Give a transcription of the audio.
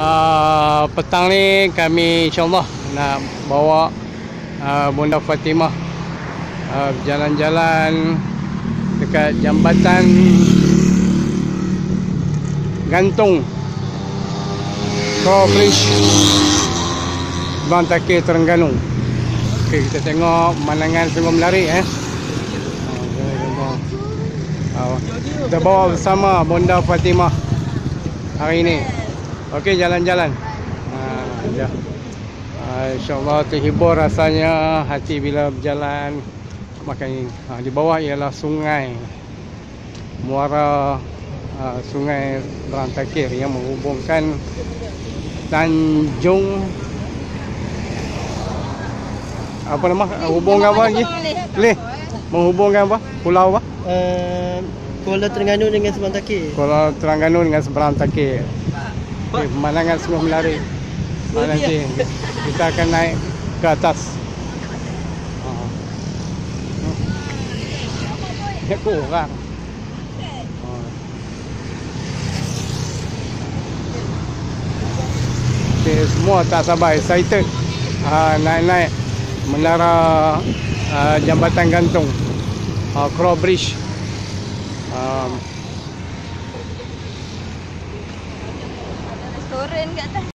Petang ni kami insyaAllah nak bawa Bunda Fatimah berjalan-jalan dekat jambatan gantung Crawbridge Bantakir Terengganu. Okey, kita tengok pemandangan Sungai Melari kita bawa bersama Bunda Fatimah hari ini. Okey, jalan-jalan. InsyaAllah terhibur rasanya hati bila berjalan. Makanya di bawah ialah sungai muara Sungai Berantakir yang menghubungkan Tanjung apa nama? Hubungkan apa lagi? Boleh menghubungkan apa? Pulau apa? Kuala Terengganu dengan Seberantakir. Kuala Terengganu dengan Seberantakir. Okay, pemandangan Sungai Melari. Nanti kita akan naik ke atas. Dia kurang. Okay, semua tak sabar, excited naik-naik menara jambatan gantung Crawbridge. Restoran kat atas.